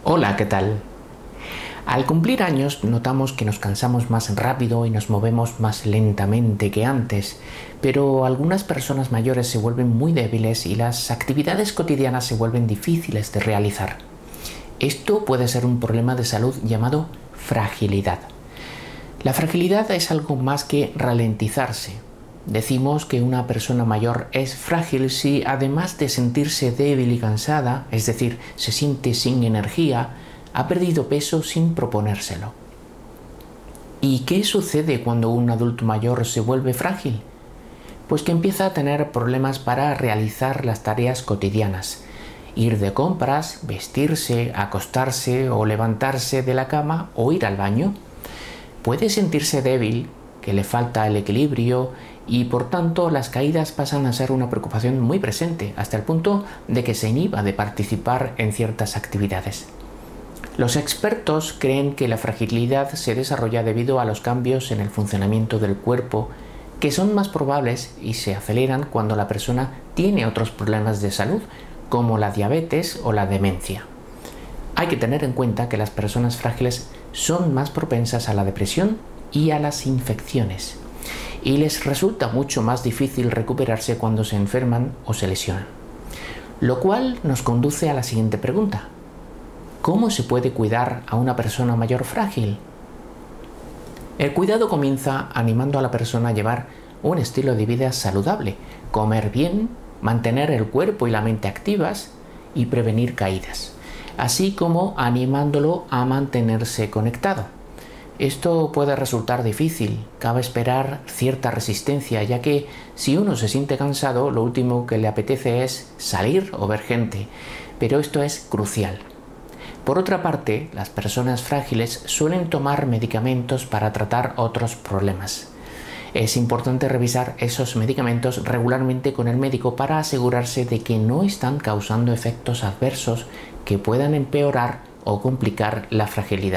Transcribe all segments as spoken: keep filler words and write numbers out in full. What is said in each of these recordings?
Hola, ¿qué tal? Al cumplir años notamos que nos cansamos más rápido y nos movemos más lentamente que antes, pero algunas personas mayores se vuelven muy débiles y las actividades cotidianas se vuelven difíciles de realizar. Esto puede ser un problema de salud llamado fragilidad. La fragilidad es algo más que ralentizarse. Decimos que una persona mayor es frágil si, además de sentirse débil y cansada, es decir, se siente sin energía, ha perdido peso sin proponérselo. ¿Y qué sucede cuando un adulto mayor se vuelve frágil? Pues que empieza a tener problemas para realizar las tareas cotidianas. Ir de compras, vestirse, acostarse o levantarse de la cama o ir al baño. Puede sentirse débil, que le falta el equilibrio y por tanto las caídas pasan a ser una preocupación muy presente, hasta el punto de que se inhiba de participar en ciertas actividades. Los expertos creen que la fragilidad se desarrolla debido a los cambios en el funcionamiento del cuerpo, que son más probables y se aceleran cuando la persona tiene otros problemas de salud, como la diabetes o la demencia. Hay que tener en cuenta que las personas frágiles son más propensas a la depresión y a las infecciones, y les resulta mucho más difícil recuperarse cuando se enferman o se lesionan. Lo cual nos conduce a la siguiente pregunta: ¿cómo se puede cuidar a una persona mayor frágil? El cuidado comienza animando a la persona a llevar un estilo de vida saludable, comer bien, mantener el cuerpo y la mente activas y prevenir caídas, así como animándolo a mantenerse conectado. Esto puede resultar difícil, cabe esperar cierta resistencia, ya que si uno se siente cansado, lo último que le apetece es salir o ver gente, pero esto es crucial. Por otra parte, las personas frágiles suelen tomar medicamentos para tratar otros problemas. Es importante revisar esos medicamentos regularmente con el médico para asegurarse de que no están causando efectos adversos que puedan empeorar o complicar la fragilidad.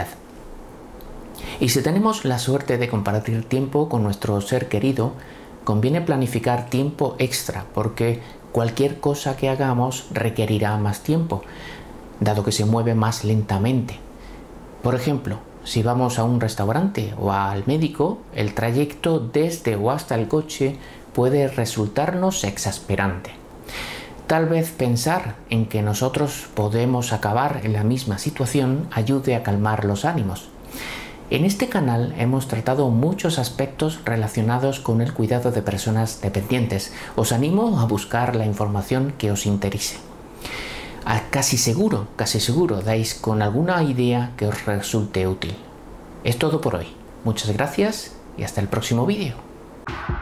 Y si tenemos la suerte de compartir tiempo con nuestro ser querido, conviene planificar tiempo extra porque cualquier cosa que hagamos requerirá más tiempo, dado que se mueve más lentamente. Por ejemplo, si vamos a un restaurante o al médico, el trayecto desde o hasta el coche puede resultarnos exasperante. Tal vez pensar en que nosotros podemos acabar en la misma situación ayude a calmar los ánimos. En este canal hemos tratado muchos aspectos relacionados con el cuidado de personas dependientes. Os animo a buscar la información que os interese. Casi seguro, casi seguro dais con alguna idea que os resulte útil. Es todo por hoy. Muchas gracias y hasta el próximo vídeo.